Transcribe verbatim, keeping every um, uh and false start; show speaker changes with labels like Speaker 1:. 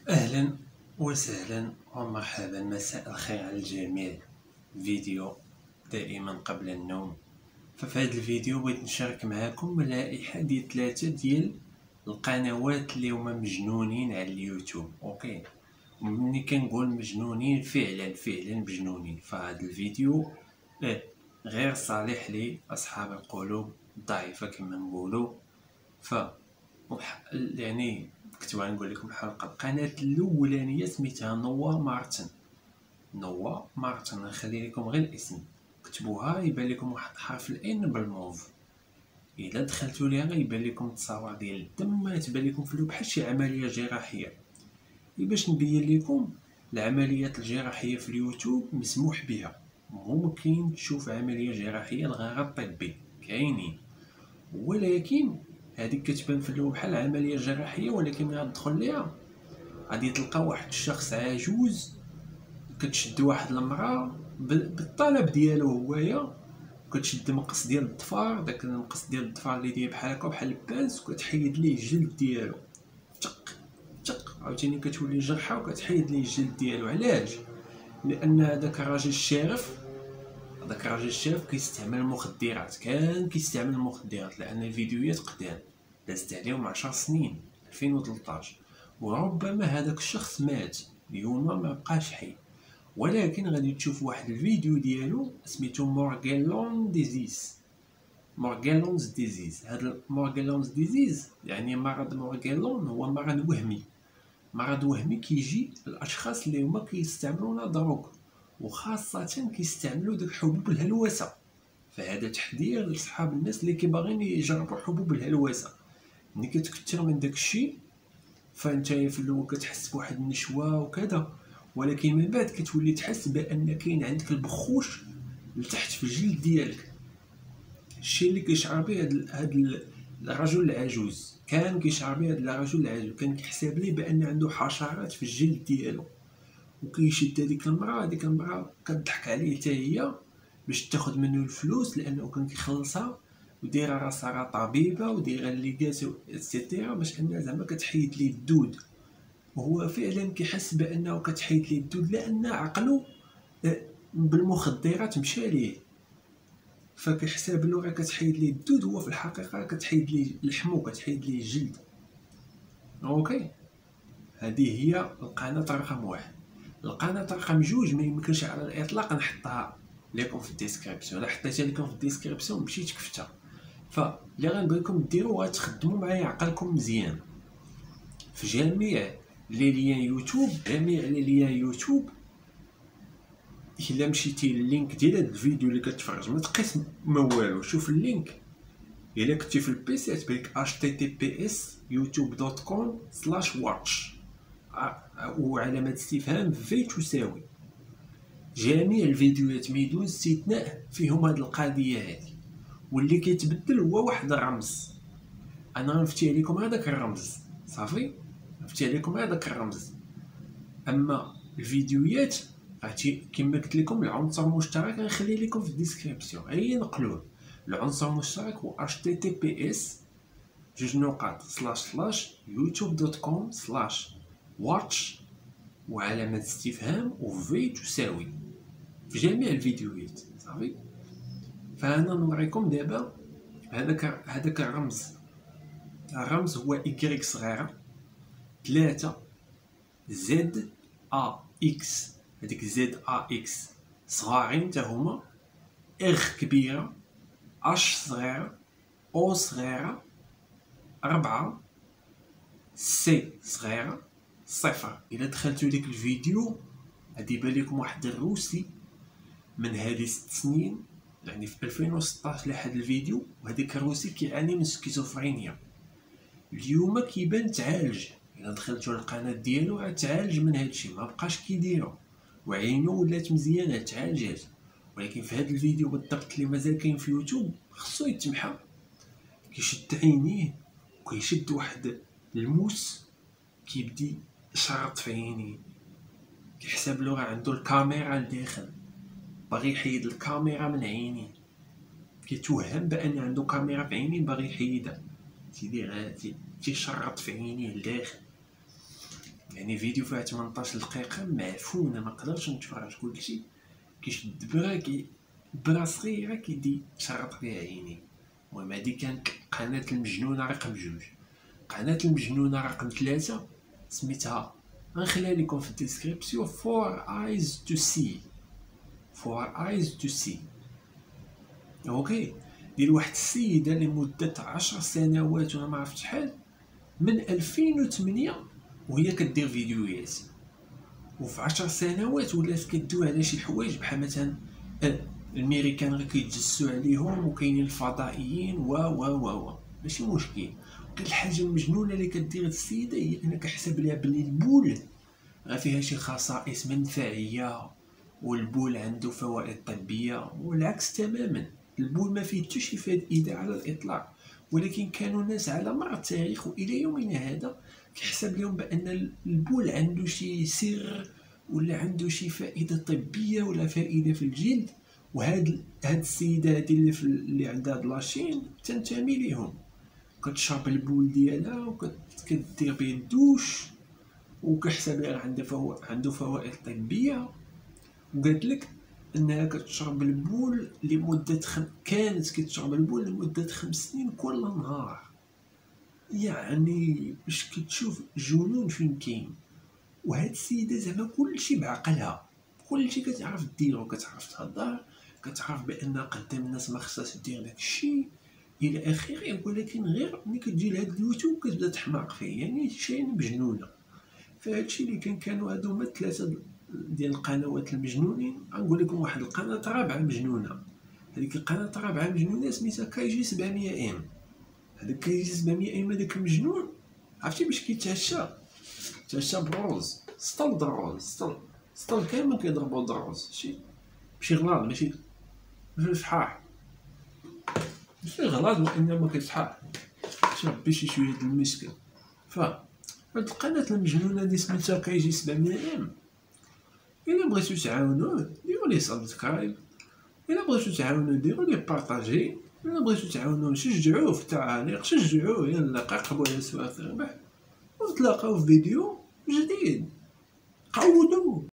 Speaker 1: أهلا وسهلا ومرحبا، مساء الخير على الجميع. فيديو دائما قبل النوم. ففي هذا الفيديو بغيت نشارك معكم لائحة ديال ثلاثة ديال القنوات اللي هما مجنونين على اليوتيوب. اوكي، ومني كنقول مجنونين فعلا فعلا مجنونين، فهذا الفيديو اه غير صالح لاصحاب القلوب الضعيفة كما نقولوا. ف يعني كنت غنقول لكم حلقه. القناه الاولانيه سميتها نوا مارتن. نوا مارتن نخلي لكم غير الاسم، كتبوها يبان لكم واحد حرف الان بالموف. الا دخلتوا ليها غيبان لكم التصاور ديال الدم، ما تبان لكم في بحال شي عمليه جراحيه. باش نبين لكم العمليات الجراحيه في اليوتيوب مسموح بها، ممكن تشوف عمليه جراحيه لغرض طبي كاينين، ولكن هذيك كتبان في الاول بحال عمليه جراحيه، ولكن ملي تدخل ليها غادي تلقى واحد الشخص عجوز كتشد واحد المراه بالطلب ديالو هويا، كتشد مقص ديال الظفار، داك المقص ديال الظفار اللي داير بحال هكا بحال البانس، وكتحيد ليه الجلد ديالو تق تق، عاوتاني كتولي جرحه وكتحيد ليه الجلد ديالو. علاش؟ لان هذاك الراجل الشارف هذاك الراجل الشارف كيستعمل المخدرات، كان كيستعمل المخدرات، لان الفيديوهات قدام دازت عليهم عشر سنين ألفين وثلاثطاش، وربما هذاك الشخص مات اليوم ما بقاش حي. ولكن غادي تشوف واحد الفيديو ديالو سميتو مورغيلون ديزيز. مورغيلونز ديزيز هذا مورغيلونز ديزيز يعني مرض مورغيلون، هو مرض وهمي. مرض وهمي كيجي الاشخاص اللي هما كيستعملوا لا دروغ، وخاصه كيستعملوا داك حبوب الهلوسه. فهذا تحذير لصحاب الناس اللي كيباغيين يجربوا حبوب الهلوسه. ملي كتكثر من داك الشيء فانت في الاول كتحس بواحد النشوه وكذا، ولكن من بعد كتولي تحس بان كاين عندك البخوش لتحت في الجلد ديالك. الشيء اللي كيشعر به هذا هاد الرجل العجوز، كان كيشعر به هذا الرجل العجوز، كان كيحسب ليه بان عنده حشرات في الجلد ديالو، وكيشد هذيك المراه هذيك المراه كتضحك عليه حتى هي باش تاخذ منه الفلوس، لانه كان كيخلصها ودايره راسها راه طبيبه ودايره ليغات اكسيتيرا باش انها زعما كتحيد ليه الدود. وهو فعلا كيحس بانه كتحيد ليه الدود، لان عقله بالمخدرات مشى ليه، فكيحسب له راه كتحيد ليه الدود، هو في الحقيقه كتحيد ليه لحمو، كتحيد ليه الجلد. اوكي، هذه هي القناه رقم واحد. القناه رقم جوج ما يمكنش على الاطلاق نحطها لكم في الديسكريبسيون، الا حطيتها لكم في الديسكريبسيون مشيت كفتها. فاللي غنبغي لكم ديروا غتخدموا معايا عقلكم مزيان. في جميع لي ليان يوتيوب جميع لي ليان يوتيوب الا مشيتي لللينك ديال هذا الفيديو اللي كتفرج ما تقيس ما والو، شوف اللينك. الا كنتي في البيسي تبان اش تي تي بي اس يوتيوب دوت كوم سلاش واتش وعلامه استفهام في تساوي. جميع الفيديوهات بدون استثناء فيهم هذه القضيه هذه، واللي كيتبدل هو واحد الرمز. انا غنفتي عليكم هذاك الرمز صافي، نفتي عليكم هذاك الرمز. اما الفيديوهات عرفتي كما قلت لكم العنصر المشترك غنخلي لكم في الديسكريبسيون، غير نقلوه. العنصر المشترك هو اش تي تي بي اس جوج نقاط سلاش سلاش يوتيوب دوت كوم سلاش واتش وعلامه استفهام وفي تساوي في جميع الفيديوهات صافي. فانا نوريكم دابا هذاك هذاك الرمز. الرمز هو إكريك صغيره ثلاثة زد ا اكس، هذيك زد ا اكس صغارين حتى هما، اغ كبيره، اش صغيره، او صغيره، أربعة، سي صغيره، صفر. الا دخلتوا ليك الفيديو غادي يبان لكم واحد الروسي من هذه ست سنين، يعني في ألفين وستطاش لهذا الفيديو، وهذيك الروسي كيعاني من سكيزوفرينيا. اليوم كيبان تعالج، الا دخلتوا للقناه ديالو غتعالج من هادشي، ما بقاش كيديرو وعينو ولات مزيانه تعالجات. ولكن في هذا الفيديو بالضبط اللي مازال كاين في يوتيوب خصو يتمحى. كيشد عينيه وكيشد واحد الموس كيبدي يشرط في عينيه، كيحسب له راه عنده الكاميرا لداخل، باغي يحيد الكاميرا من عينيه، كيتوهم بان عنده كاميرا في عينيه باغي يحيدها، تيدير تيشرط في عينيه لداخل. يعني فيديو فيها ثمنطاش دقيقة معفونة ما قدرتش نتفرج كلشي. كيشد برا كي برا صغيرة كيدي شرط فيها عيني. المهم هادي كانت قناة المجنونة رقم جوج. قناة المجنونة رقم ثلاثة سميتها غنخليها لكم في الديسكريبسيون فور ايز تو سي. فور ايز تو سي اوكي. ديال واحد السيدة لمدة عشر سنوات ولا ما عرفت شحال، من ألفين وثمانية وهي كدير فيديوهات، وفي عشر سنوات ولات كدوي على شي حوايج بحال مثلا الامريكان غير كيتجسوا عليهم وكاينين الفضائيين و و و و ماشي مشكل. كاين الحاجه المجنونه اللي كدير هاد السيده هي انك حسب ليها بلي البول راه فيها شي خصائص منفعيه والبول عنده فوائد طبيه، والعكس تماما. البول ما فيه حتى شي فائده على الاطلاق، ولكن كانوا ناس على مر التاريخ والى يومنا هذا كيحسب لهم بان البول عنده شي سر ولا عنده شي فائده طبيه ولا فائده في الجلد. وهاد هاد السيده هادي اللي في اللي عندها هاد لاشين تنتمي ليهم، كتشرب البول ديالها وكدير به الدوش وكيحسب لها عنده فوائد عنده فوائد طبيه. وقالت لك انها كتشرب البول لمده خم... كانت كتشرب البول لمده خمس سنين كل نهار. يعني باش كتشوف جنون فين كاين. وهاد السيده زعما كلشي بعقلها، كلشي كتعرف ديرو، كتعرف تهضر، كتعرف بان قدام الناس ما خصهاش دير داك الشيء الى اخره. ولكن غير ملي كتجي لهاد اليوتيوب كتبدا تحماق فيه، يعني شي مجنونه. فهادشي اللي كان كانوا هادو هما ثلاثه ديال القنوات المجنونين. غنقول لكم واحد القناه رابعه مجنونه. هذيك القناه الرابعه مجنونه سميتها كايجي سبعمية ام. هذاك كايجي سبعمية ام هذاك المجنون عرفتي باش كيتعشى؟ تعشى بالروز، سطل دروز، سطل سطل كامل كيضربوا دروز. شي ماشي غلاض، ماشي ماشي صحاح، ماشي غلاض وانما كيصحاح. شربي شي شويه د المسك. ف هاد القناه المجنونه اللي سميتها كايجي سبعمية ام، الا بغيتو تعاونوه ديروا ليه سبسكرايب، الا بغيتو تعاونوه ديروا ليه بارطاجي، الا بغيتو تعاونوه شجعوه في التعاليق، شجعوه. يلا قاقبوا على سواف الربح، ونتلاقاو في فيديو جديد. قودوا.